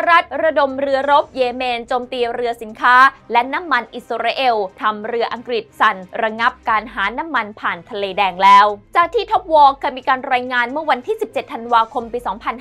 รัฐระดมเรือรบเยเมนโจมตีเรือสินค้าและน้ำมันอิสราเอลทำเรืออังกฤษสั่นระงับการหาน้ำมันผ่านทะเลแดงแล้วจากที่ท็อปวอลมีการรายงานเมื่อวันที่ 17 ธันวาคม ปี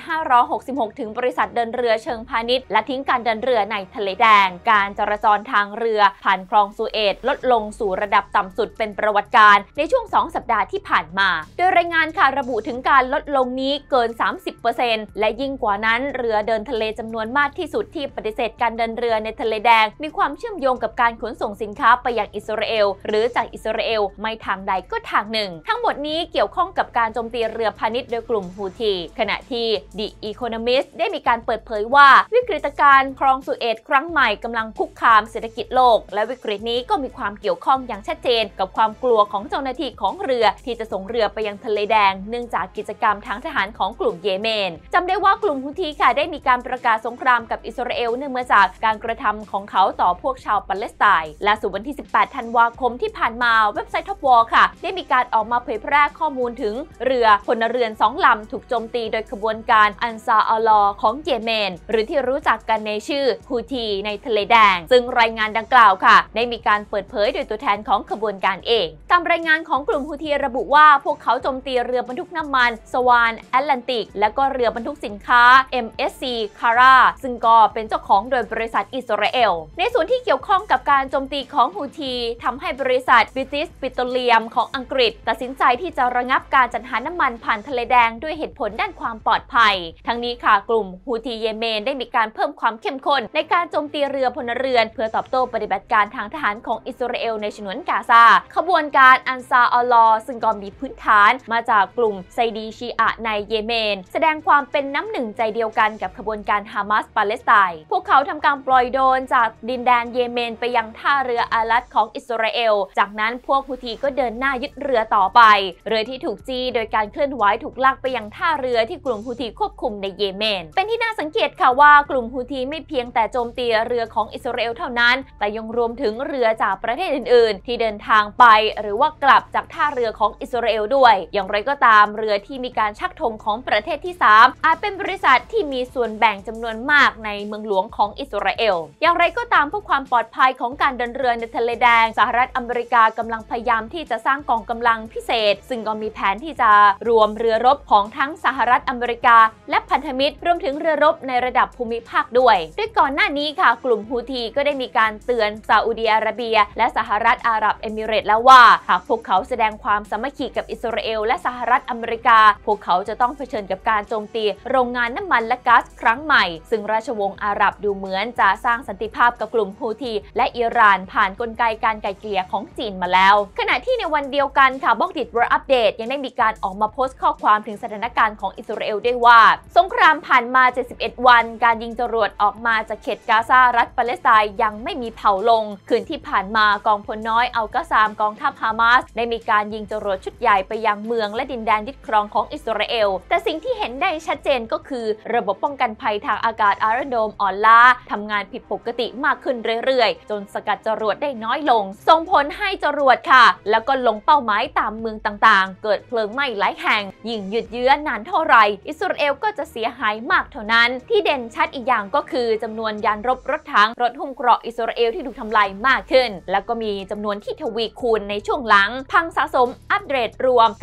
2566 ถึงบริษัทเดินเรือเชิงพาณิชย์และทิ้งการเดินเรือในทะเลแดงการจราจรทางเรือผ่านคลองสุเอตลดลงสู่ระดับต่ำสุดเป็นประวัติการในช่วง 2 สัปดาห์ที่ผ่านมาโดยรายงานค่ะระบุถึงการลดลงนี้เกิน 30% และยิ่งกว่านั้นเรือเดินทะเลจำนวนมากที่สุดที่ปฏิเสธการเดินเรือในทะเลแดงมีความเชื่อมโยงกับการขนส่งสินค้าไปยังอิสราเอลหรือจากอิสราเอลไม่ทางใดก็ทางหนึ่งทั้งหมดนี้เกี่ยวข้องกับการโจมตีเรือพาณิชย์โดยกลุ่มฮูธีขณะที่ The Economist ได้มีการเปิดเผยว่าวิกฤตการณ์คลองสุเอตครั้งใหม่กำลังคุกคามเศรษฐกิจโลกและวิกฤตนี้ก็มีความเกี่ยวข้องอย่างชัดเจนกับความกลัวของเจ้าหน้าที่ของเรือที่จะส่งเรือไปยังทะเลแดงเนื่องจากกิจกรรมทางทหารของกลุ่มเยเมนจำได้ว่ากลุ่มฮูธีค่ะได้มีการประกาศสงครามกับอิสราเอลเนื่องมาจากการกระทำของเขาต่อพวกชาวปาเลสไตน์และสุดวันที่ 18 ธันวาคมที่ผ่านมาเว็บไซต์ท็อปวอลค่ะได้มีการออกมาเผยแพร่ข้อมูลถึงเรือพลเรือน2 ลำถูกโจมตีโดยขบวนการอันซาอัลลอห์ของเยเมนหรือที่รู้จักกันในชื่อฮูธีในทะเลแดงซึ่งรายงานดังกล่าวค่ะได้มีการเปิดเผยโดยตัวแทนของขบวนการเองตามรายงานของกลุ่มฮูธีระบุว่าพวกเขาโจมตีเรือบรรทุกน้ำมันสวานแอตแลนติกและก็เรือบรรทุกสินค้า MSC Kara ซึ่งก็เป็นเจ้าของโดยบริษัทอิสราเอลในส่วนที่เกี่ยวข้องกับการโจมตีของฮูธีทำให้บริษัท British Petroleum ของอังกฤษตัดสินใจที่จะระงับการจัดหาน้ำมันผ่านทะเลแดงด้วยเหตุผลด้านความปลอดภัยทั้งนี้ค่ะกลุ่มฮูธีเยเมนได้มีการเพิ่มความเข้มข้นในการโจมตีเรือพลเรือนเพื่อตอบโต้ปฏิบัติการทางทหารของอิสราเอลในฉนวนกาซาขบวนการอันซาอัลลอห์ซึ่งก็มีพื้นฐานมาจากกลุ่มไซดีชีอะในเยเมนแสดงความเป็นน้ำหนึ่งใจเดียวกันกับขบวนการฮามาสปาเลสไตน์พวกเขาทำการปล่อยโดรนจากดินแดนเยเมนไปยังท่าเรืออาลัดของอิสราเอลจากนั้นพวกฮูธีก็เดินหน้ายึดเรือต่อไปเรือที่ถูกจี้โดยการเคลื่อนไหวถูกลากไปยังท่าเรือที่กลุ่มฮูธีควบคุมในเยเมนเป็นที่น่าสังเกตค่ะว่ากลุ่มฮูธีไม่เพียงแต่โจมตีเรือของอิสราเอลเท่านั้นแต่ยังรวมถึงเรือจากประเทศอื่นๆที่เดินทางไปหรือว่ากลับจากท่าเรือของอิสราเอลด้วยอย่างไรก็ตามเรือที่มีการชักธงของประเทศที่ 3อาจเป็นบริษัทที่มีส่วนแบ่งจำนวนมากในเมืองหลวงของอิสราเอลอย่างไรก็ตามเพื่อความปลอดภัยของการเดินเรือในทะเลแดงสหรัฐอเมริกากำลังพยายามที่จะสร้างกองกำลังพิเศษซึ่งก็มีแผนที่จะรวมเรือรบของทั้งสหรัฐอเมริกาและพันธมิตรรวมถึงเรือรบในระดับภูมิภาคด้วยก่อนหน้านี้ค่ะกลุ่มฮูธีก็ได้มีการเตือนซาอุดิอาระเบียและสหรัฐอาหรับเอมิเรตส์แล้วว่าหากพวกเขาแสดงความสามัคคีกับอิสราเอลและสหรัฐอเมริกาพวกเขาจะต้องเผชิญกับการโจมตีโรงงานน้ำมันและก๊าซครั้งใหม่ซึ่งราชวงศ์อาหรับดูเหมือนจะสร้างสันติภาพกับกลุ่มฮูธีและอิหร่านผ่านกลไกการไกล่เกลี่ยของจีนมาแล้วขณะที่ในวันเดียวกันค่ะบล็อกดิท World Update ยังได้มีการออกมาโพสต์ข้อความถึงสถานการณ์ของอิสราเอลด้วยว่าสงครามผ่านมา71 วันการยิงจรวดออกมาจากเขตกาซารัฐปาเลสไตน์ยังไม่มีเผาลงคืนที่ผ่านมากองพลน้อยอัลกะซามกองทัพฮามาสได้มีการยิงจรวดชุดใหญ่ไปยังเมืองและดินแดนยึดครองของอิสราเอลแต่สิ่งที่เห็นได้ชัดเจนก็คือระบบป้องกันภัยทางอากาศIron Dome อ่อนล้าทำงานผิดปกติมากขึ้นเรื่อยๆจนสกัดจรวดได้น้อยลงส่งผลให้จรวดค่ะแล้วก็ลงเป้าหมายตามเมืองต่างๆเกิดเพลิงไหม้หลายแห่งยิ่งยืดเยื้อนานเท่าไหร่อิสราเอลก็จะเสียหายมากเท่านั้นที่เด่นชัดอีกอย่างก็คือจำนวนยานรบรถถังรถหุ้มเกราะอิสราเอลที่ถูกทำลายมากขึ้นแล้วก็มีจำนวนที่ทวีคูณในช่วงหลังพังสะสมอัปเดตรวม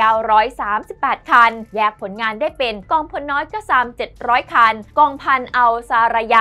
938คันแยกผลงานได้เป็นกองพลน้อยกะซาม700คันกองพันอัลซารายา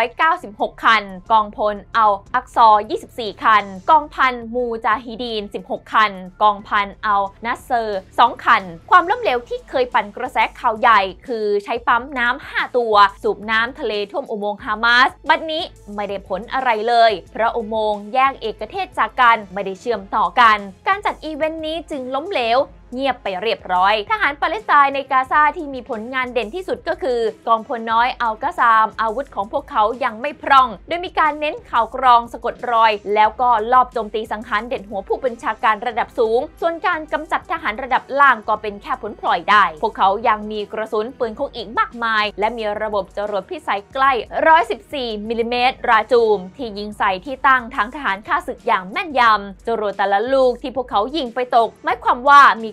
196คันกองพลอัลอักซอ24คันกองพันมูจาฮิดีน16คันกองพันอัลนัสเซอร์2คันความล้มเหลวที่เคยปั่นกระแสข่าวใหญ่คือใช้ปั๊มน้ำ5ตัวสูบน้ำทะเลท่วมอุโมงค์ฮามาสบัดนี้ไม่ได้ผลอะไรเลยเพราะอุโมงค์แยกเอกเทศจากกันไม่ได้เชื่อมต่อกันการจัดอีเวนต์นี้จึงล้มเหลวเงียบไปเรียบร้อยทหารปาเลสไตน์ในกาซาที่มีผลงานเด่นที่สุดก็คือกองพลน้อยอัลกะซามอาวุธของพวกเขายังไม่พร่องโดยมีการเน้นข่าวกรองสะกดรอยแล้วก็ลอบโจมตีสังหารเด็ดหัวผู้บัญชาการระดับสูงส่วนการกำจัดทหารระดับล่างก็เป็นแค่ผลพลอยได้พวกเขายังมีกระสุนปืนคงอีกมากมายและมีระบบจรวดพิสัยใกล้114มิลลิเมตรราจูมที่ยิงใส่ที่ตั้งทั้งทหารข้าศึกอย่างแม่นยำจรวดแต่ละลูกที่พวกเขายิงไปตกหมายความว่ามี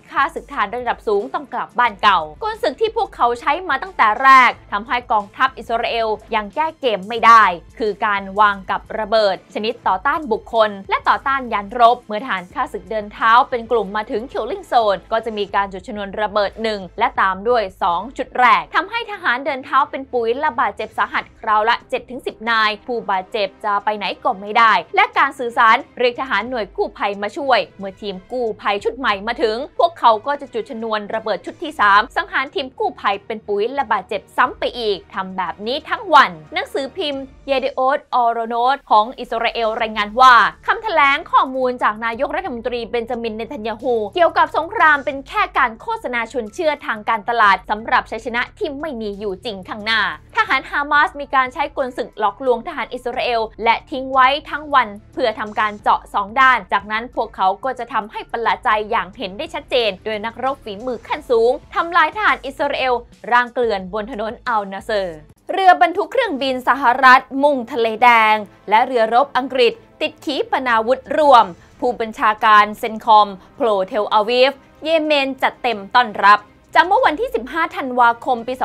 ฆ่าศึกทหารระดับสูงต้องกลับบ้านเก่ากลศึกที่พวกเขาใช้มาตั้งแต่แรกทำให้กองทัพอิสราเอลยังแก้เกมไม่ได้คือการวางกับระเบิดชนิดต่อต้านบุคคลและต่อต้านยานรบเมื่อทหารฆ่าศึกเดินเท้าเป็นกลุ่มมาถึง Killing Zone ก็จะมีการจุดชนวนระเบิด1และตามด้วย2จุดแรกทำให้ทหารเดินเท้าเป็นปุ๋ยและบาดเจ็บสาหัสคราวละ 7-10 นายผู้บาดเจ็บจะไปไหนก็ไม่ได้และการสื่อสารเรียกทหารหน่วยกู้ภัยมาช่วยเมื่อทีมกู้ภัยชุดใหม่มาถึงพวกเขาก็จะจุดชนวนระเบิดชุดที่3สังหารทีมกู้ภัยเป็นปุ๋ยและบาดเจ็บซ้ำไปอีกทำแบบนี้ทั้งวันหนังสือพิมพ์ Yediot Ahronoth ของอิสราเอลรายงานว่าคำแถลงข้อมูลจากนายกรัฐมนตรีเบนจามินเนทันยาฮูเกี่ยวกับสงครามเป็นแค่การโฆษณาชวนเชื่อทางการตลาดสำหรับชัยชนะที่ไม่มีอยู่จริงข้างหน้าทหารฮามาสมีการใช้กลศึกหลอกลวงทหารอิสราเอลและทิ้งไว้ทั้งวันเพื่อทำการเจาะ2ด้านจากนั้นพวกเขาก็จะทำให้ประหลาดใจอย่างเห็นได้ชัดเจนโดยนักรบฝีมือขั้นสูงทำลายทหารอิสราเอลร่างเกลื่อนบนถนนอัลนาเซอร์เรือบรรทุกเครื่องบินสหรัฐมุ่งทะเลแดงและเรือรบอังกฤษติดขีปนาวุธรวมผู้บัญชาการเซนคอมโผล่เทลอาวีฟเยเมนจัดเต็มต้อนรับจากเมื่อวันที่ 15 ธันวาคม ปี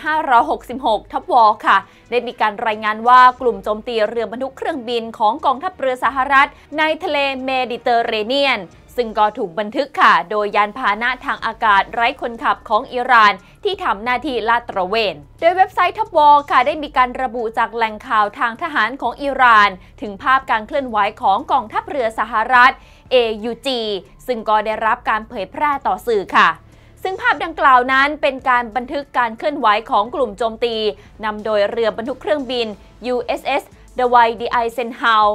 2566 ท็อปวอลค่ะได้มีการรายงานว่ากลุ่มโจมตีเรือบรรทุกเครื่องบินของกองทัพเรือสหรัฐในทะเลเมดิเตอร์เรเนียนซึ่งก็ถูกบันทึกค่ะโดยยานพาหนะทางอากาศไร้คนขับของอิหร่านที่ทำหน้าที่ลาดตระเวนโดยเว็บไซต์ท็อปวอลค่ะได้มีการระบุจากแหล่งข่าวทางทหารของอิหร่านถึงภาพการเคลื่อนไหวของกองทัพเรือสหรัฐ AUG ซึ่งก็ได้รับการเผยแพร่ต่อสื่อค่ะซึ่งภาพดังกล่าวนั้นเป็นการบันทึกการเคลื่อนไหวของกลุ่มโจมตีนำโดยเรือบรรทุกเครื่องบิน USS Dwight D. Eisenhower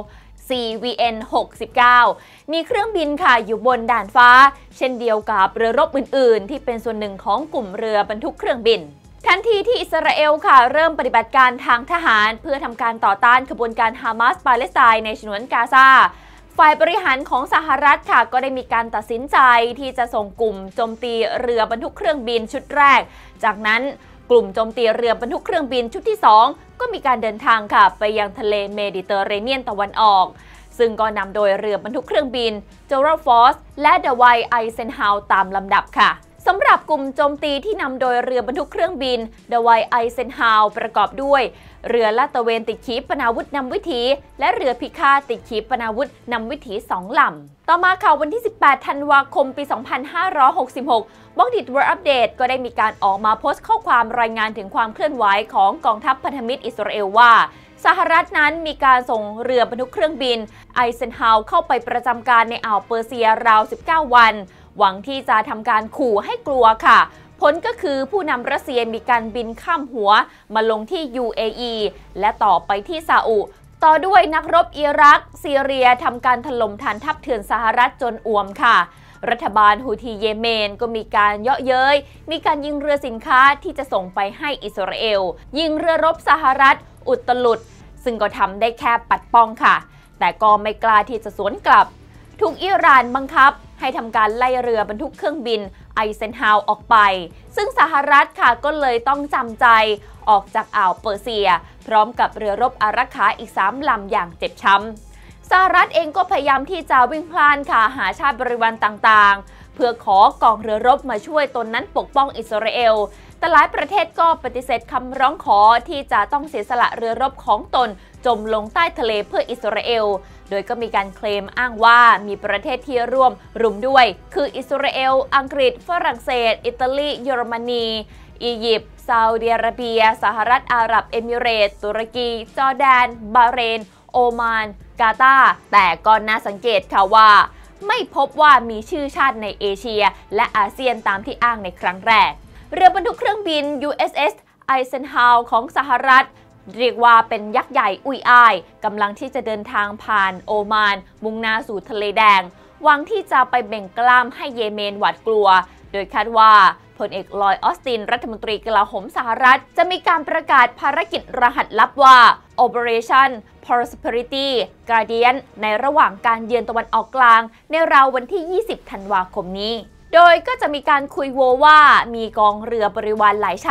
CVN 69มีเครื่องบินค่ะอยู่บนด่านฟ้าเช่นเดียวกับเรือรบอื่นๆที่เป็นส่วนหนึ่งของกลุ่มเรือบรรทุกเครื่องบินทันทีที่อิสราเอลค่ะเริ่มปฏิบัติการทางทหารเพื่อทำการต่อต้านขบวนการฮามาสปาเลสไตน์ในฉนวนกาซาฝ่ายบริหารของสหรัฐค่ะก็ได้มีการตัดสินใจที่จะส่งกลุ่มโจมตีเรือบรรทุกเครื่องบินชุดแรกจากนั้นกลุ่มโจมตีเรือบรรทุกเครื่องบินชุดที่2ก็มีการเดินทางค่ะไปยังทะเลเมดิเตอร์เรเนียนตะวันออกซึ่งก็นำโดยเรือบรรทุกเครื่องบินเจอรัลด์ฟอร์สและเดวายไอเซนฮาวตามลำดับค่ะสำหรับกลุ่มโจมตีที่นำโดยเรือบรรทุกเครื่องบินเดวายไอเซนฮาวประกอบด้วยเรือลาดตระเวนติดขีปนาวุธนำวิถีและเรือพิฆาตติดขีปนาวุธนำวิถี2 ลำต่อมาค่ะวันที่ 18 ธันวาคม ปี 2566 บล็อกดิทเวิร์อัปเดตก็ได้มีการออกมาโพสต์ข้อความรายงานถึงความเคลื่อนไหวของกองทัพพันธมิตรอิสราเอลว่าสหรัฐนั้นมีการส่งเรือบรรทุกเครื่องบินไอเซนฮาวเข้าไปประจำการในอ่าวเปอร์เซียราว 19 วันหวังที่จะทำการขู่ให้กลัวค่ะผลก็คือผู้นำรัสเซียมีการบินข้ามหัวมาลงที่ UAE และต่อไปที่ซาอุต่อด้วยนักรบอิรักซีเรียทำการถล่มฐานทัพเถื่อนสหรัฐจนอ่วมค่ะรัฐบาลฮูธีเยเมนก็มีการเยาะเย้ยมีการยิงเรือสินค้าที่จะส่งไปให้อิสราเอลยิงเรือรบสหรัฐอุตลุดซึ่งก็ทำได้แค่ปัดป้องค่ะแต่ก็ไม่กล้าที่จะสวนกลับถูกอิหร่านบังคับให้ทำการไล่เรือบรรทุกเครื่องบินไอเซนฮาวออกไปซึ่งสหรัฐค่ะก็เลยต้องจำใจออกจากอ่าวเปอร์เซียพร้อมกับเรือรบอารักขาอีก3 ลำอย่างเจ็บช้ำสหรัฐเองก็พยายามที่จะวิ่งพล่านค่ะหาชาติบริวารต่างๆเพื่อขอกองเรือรบมาช่วยตนนั้นปกป้องอิสราเอลแต่หลายประเทศก็ปฏิเสธคำร้องขอที่จะต้องเสียสละเรือรบของตนจมลงใต้ทะเลเพื่ออิสราเอลโดยก็มีการเคลมอ้างว่ามีประเทศที่ร่วมรุมด้วยคืออิสราเอลอังกฤษฝรั่งเศสอิตาลีเยอรมนีอียิปต์ซาอุดิอาระเบียสหรัฐอาหรับเอมิเรตส์ตุรกีจอร์แดนบาห์เรนโอมานกาตาร์แต่ก็น่าสังเกตค่ะว่าไม่พบว่ามีชื่อชาติในเอเชียและอาเซียนตามที่อ้างในครั้งแรกเรือบรรทุกเครื่องบิน USS Eisenhower ของสหรัฐเรียกว่าเป็นยักษ์ใหญ่อุยอ้ายกำลังที่จะเดินทางผ่านโอมานมุ่งหน้าสู่ทะเลแดงหวังที่จะไปเบ่งกล้ามให้เยเมนหวาดกลัวโดยคาดว่าพลเอกลอยด์ออสตินรัฐมนตรีกลาโหมสหรัฐจะมีการประกาศภารกิจรหัสลับว่า Operation Prosperity Guardian ในระหว่างการเยือนตะวันออกกลางในราววันที่ 20 ธันวาคมนี้โดยก็จะมีการคุยโวว่ามีกองเรือบริวารหลายชาติ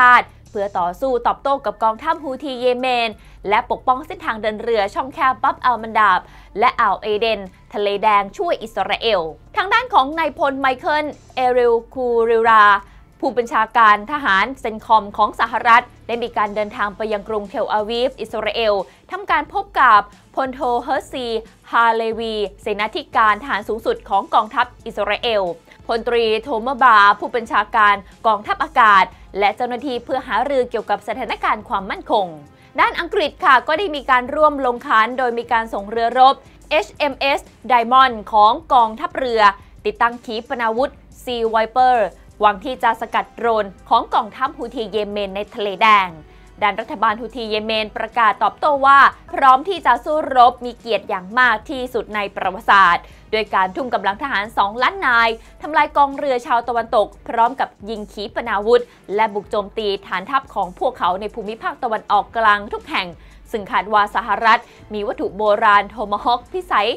เพื่อต่อสู้ตอบโต้กับกองทัพฮูธีเยเมนและปกป้องเส้นทางเดินเรือช่องแคบบับอัลมันดาบและอ่าวเอเดนทะเลแดงช่วยอิสราเอลทางด้านของนายพลไมเคิลเอริลคูริราผู้บัญชาการทหารเซนคอมของสหรัฐได้มีการเดินทางไปยังกรุงเทลอาวีฟอิสราเอลทำการพบกับพลโทเฮอร์ซีฮาเลวีเสนาธิการทหารสูงสุดของกองทัพอิสราเอลพลตรีโทมบาผู้บัญชาการกองทัพอากาศและเจ้าหน้าที่เพื่อหารือเกี่ยวกับสถานการณ์ความมั่นคงด้านอังกฤษค่ะก็ได้มีการร่วมลงขันโดยมีการส่งเรือรบ HMS Diamond ของกองทัพเรือติดตั้งขีปนาวุธ Sea Viper หวังที่จะสกัดโดรนของกองทัพฮูธีเยเมนในทะเลแดงด้านรัฐบาลฮูธีเยเมนประกาศตอบโต้ว่าพร้อมที่จะสู้รบมีเกียรติอย่างมากที่สุดในประวัติศาสตร์โดยการทุ่มกำลังทหาร2 ล้านนายทำลายกองเรือชาวตะวันตกพร้อมกับยิงขีปนาวุธและบุกโจมตีฐานทัพของพวกเขาในภูมิภาคตะวันออกกลางทุกแห่งซึ่งคาดว่าสหรัฐมีวัตถุโบราณโทมาฮอคพิสัย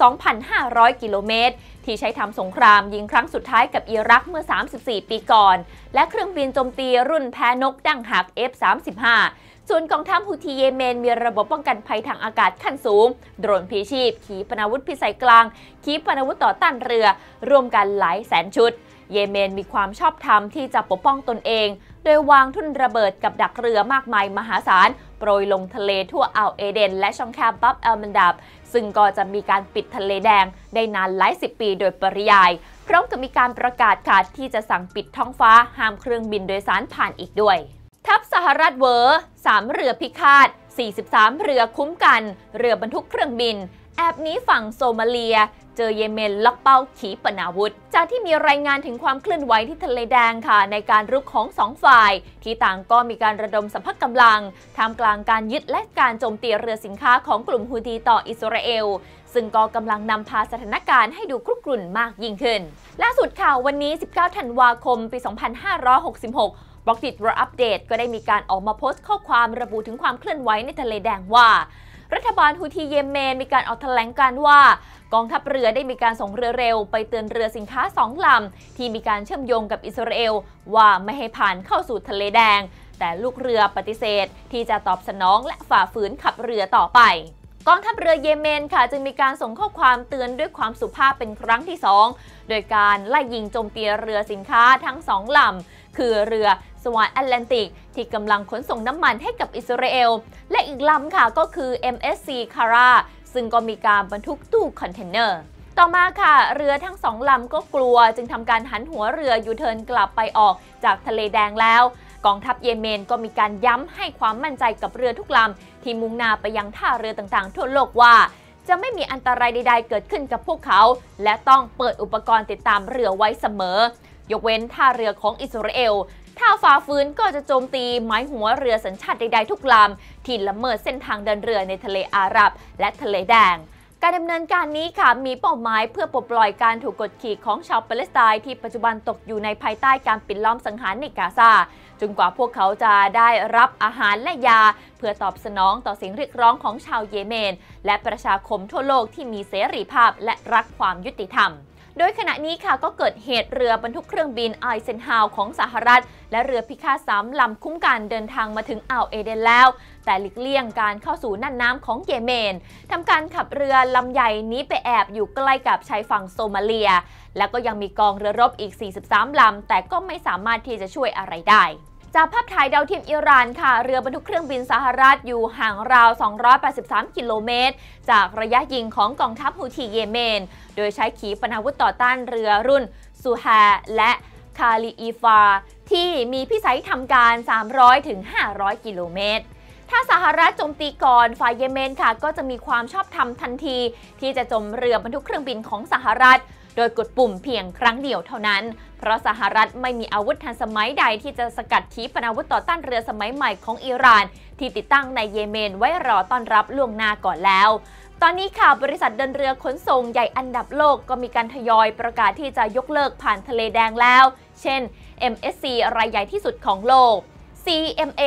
2,500 กิโลเมตรที่ใช้ทำสงครามยิงครั้งสุดท้ายกับอิรักเมื่อ 34 ปีก่อนและเครื่องบินโจมตีรุ่นแพนกดั้งหัก F-35 ส่วนกองทัพฮูธีเยเมนมีระบบป้องกันภัยทางอากาศขั้นสูงโดรนพลีชีพขีปนาวุธพิสัยกลางขีปนาวุธต่อต้านเรือรวมกันหลายแสนชุดเยเมนมีความชอบธรรมที่จะปกป้องตนเองโดยวางทุ่นระเบิดกับดักเรือมากมายมหาศาลโปรยลงทะเลทั่วอ่าวเอเดนและช่องแคบบับอัลมันดาบซึ่งก็จะมีการปิดทะเลแดงได้นานหลาย10 ปีโดยปริยายพร้อมกับมีการประกาศขาดที่จะสั่งปิดท้องฟ้าห้ามเครื่องบินโดยสารผ่านอีกด้วยทัพสหรัฐเวอร์3 เรือพิฆาต43 เรือคุ้มกันเรือบรรทุกเครื่องบินแอบหนีฝั่งโซมาเลียเจอเยเมนล็อกเป้าขีปนาวุธจากที่มีรายงานถึงความเคลื่อนไหวที่ทะเลแดงค่ะในการรุกของ2 ฝ่ายที่ต่างก็มีการระดมสัมภกำลังท่ามกลางการยึดและการโจมตีเรือสินค้าของกลุ่มฮูธีต่ออิสราเอลซึ่งก็กำลังนำพาสถานการณ์ให้ดูครุกรุ่นมากยิ่งขึ้นล่าสุดข่าววันนี้19 ธันวาคมปี 2566บล็อกดิทอัปเดตก็ได้มีการออกมาโพสต์ข้อความระบุถึงความเคลื่อนไหวในทะเลแดงว่ารัฐบาลฮูธีเยเมนมีการออกแถลงการว่ากองทัพเรือได้มีการส่งเรือเร็วไปเตือนเรือสินค้า2 ลำที่มีการเชื่อมโยงกับอิสราเอลว่าไม่ให้ผ่านเข้าสู่ทะเลแดงแต่ลูกเรือปฏิเสธที่จะตอบสนองและฝ่าฝืนขับเรือต่อไปกองทัพเรือเยเมนค่ะจึงมีการส่งข้อความเตือนด้วยความสุภาพเป็นครั้งที่2โดยการไล่ยิงโจมตีเรือสินค้าทั้ง2 ลำคือเรือสวานแอตแลนติกที่กำลังขนส่งน้ำมันให้กับอิสราเอลและอีกลำค่ะก็คือ MSC Kara ซึ่งก็มีการบรรทุกตู้คอนเทนเนอร์ต่อมาค่ะเรือทั้ง2 ลำก็กลัวจึงทำการหันหัวเรือยูเทิร์นกลับไปออกจากทะเลแดงแล้วกองทัพเยเมนก็มีการย้ำให้ความมั่นใจกับเรือทุกลำที่มุ่งหน้าไปยังท่าเรือต่างๆทั่วโลกว่าจะไม่มีอันตรายใดๆเกิดขึ้นกับพวกเขาและต้องเปิดอุปกรณ์ติดตามเรือไว้เสมอยกเว้นท่าเรือของอิสราเอลถ้าฝ่าฝืนก็จะโจมตีหมายหัวเรือสัญชาติใดๆทุกลำที่ละเมิดเส้นทางเดินเรือในทะเลอาหรับและทะเลแดงการดำเนินการนี้ค่ะมีเป้าหมายเพื่อปลดปล่อยการถูกกดขี่ของชาวปาเลสไตน์ที่ปัจจุบันตกอยู่ในภายใต้การปิดล้อมสังหารในกาซาจนกว่าพวกเขาจะได้รับอาหารและยาเพื่อตอบสนองต่อเสียงเรียกร้องของชาวเยเมนและประชาคมทั่วโลกที่มีเสรีภาพและรักความยุติธรรมโดยขณะนี้ค่ะก็เกิดเหตุเรือบรรทุกเครื่องบินไอเซนฮาวของสหรัฐและเรือพิฆาต3 ลำคุ้มกันเดินทางมาถึงอ่าวเอเดนแล้วแต่หลีกเลี่ยงการเข้าสู่น่านน้ำของเยเมนทำการขับเรือลำใหญ่นี้ไปแอบอยู่ใกล้กับชายฝั่งโซมาเลียแล้วก็ยังมีกองเรือรบอีก43 ลำแต่ก็ไม่สามารถที่จะช่วยอะไรได้จากภาพถ่ายดาวเทียมอิหร่านค่ะเรือบรรทุกเครื่องบินสหรัฐอยู่ห่างราว283 กิโลเมตรจากระยะยิงของกองทัพฮูธีเยเมนโดยใช้ขีปนาวุธต่อต้านเรือรุ่นซูฮาและคาลีอีฟาที่มีพิสัยทำการ300 ถึง 500 กิโลเมตรถ้าสหรัฐโจมตีก่อนฝ่ายเยเมนค่ะก็จะมีความชอบธรรมทันทีที่จะโจมเรือบรรทุกเครื่องบินของสหรัฐโดยกดปุ่มเพียงครั้งเดียวเท่านั้นเพราะสหรัฐไม่มีอาวุธทันสมัยใดที่จะสกัดขีปนาวุธต่อต้านเรือสมัยใหม่ของอิหร่านที่ติดตั้งในเยเมนไว้รอต้อนรับล่วงหน้าก่อนแล้วตอนนี้ค่ะบริษัทเดินเรือขนส่งใหญ่อันดับโลกก็มีการทยอยประกาศที่จะยกเลิกผ่านทะเลแดงแล้วเช่น MSC รายใหญ่ที่สุดของโลก CMA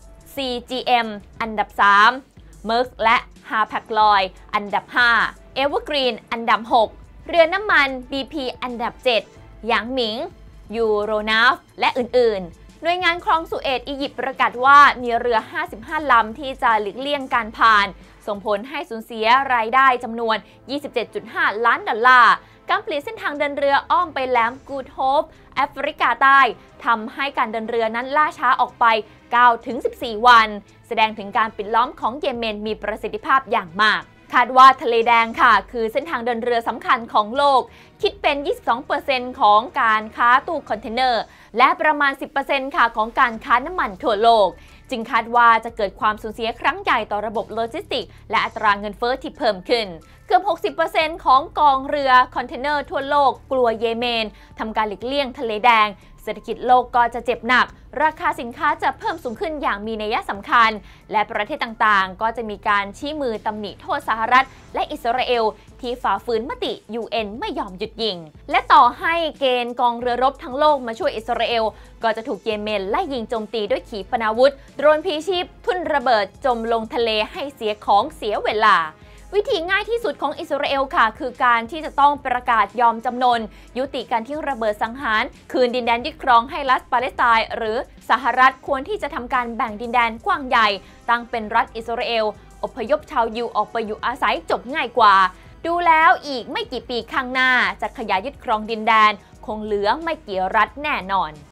CGM อันดับ3 Maersk และ Hapag-Lloyd อันดับ5 Evergreen อันดับ6เรือน้ำมัน BP อันดับ7หยางหมิงยูโรนาฟและอื่นๆหน่วยงานคลองสุเอตอียิปต์ประกาศว่ามีเรือ 55 ลำที่จะหลีกเลี่ยงการผ่านส่งผลให้สูญเสียรายได้จำนวน 27.5 ล้านดอลลาร์การเปลี่ยนเส้นทางเดินเรืออ้อมไปแหลมกูดโฮปแอฟริกาใต้ทำให้การเดินเรือนั้นล่าช้าออกไป 9-14 วัน แสดงถึงการปิดล้อมของเยเมนมีประสิทธิภาพอย่างมากคาดว่าทะเลแดงค่ะคือเส้นทางเดินเรือสำคัญของโลกคิดเป็น 22% ของการค้าตู้คอนเทนเนอร์และประมาณ 10% ค่ะของการค้าน้ำมันทั่วโลกจึงคาดว่าจะเกิดความสูญเสียครั้งใหญ่ต่อระบบโลจิสติกส์และอัตราเงินเฟ้อที่เพิ่มขึ้นเกือบ 60% ของกองเรือคอนเทนเนอร์ทั่วโลกกลัวเยเมนทำการหลีกเลี่ยงทะเลแดงเศรษฐกิจโลกก็จะเจ็บหนักราคาสินค้าจะเพิ่มสูงขึ้นอย่างมีนัยสำคัญและประเทศต่างๆก็จะมีการชี้มือตำหนิโทษสหรัฐและอิสราเอลที่ฝ่าฝืนมติ UN ไม่ยอมหยุดยิงและต่อให้เกณฑ์กองเรือรบทั้งโลกมาช่วยอิสราเอลก็จะถูกเยเมนไล่ยิงโจมตีด้วยขีปนาวุธโดรนพลีชีพทุ่นระเบิดจมลงทะเลให้เสียของเสียเวลาวิธีง่ายที่สุดของอิสราเอลค่ะคือการที่จะต้องประกาศยอมจำนนยุติการทิ้งระเบิดสังหารคืนดินแดนยึดครองให้รัฐปาเลสไตน์หรือสหรัฐควรที่จะทำการแบ่งดินแดนกว้างใหญ่ตั้งเป็นรัฐอิสราเอลอพยพชาวยิวออกไปอยู่อาศัยจบง่ายกว่าดูแล้วอีกไม่กี่ปีข้างหน้าจะขยายยึดครองดินแดนคงเหลือไม่กี่รัฐแน่นอน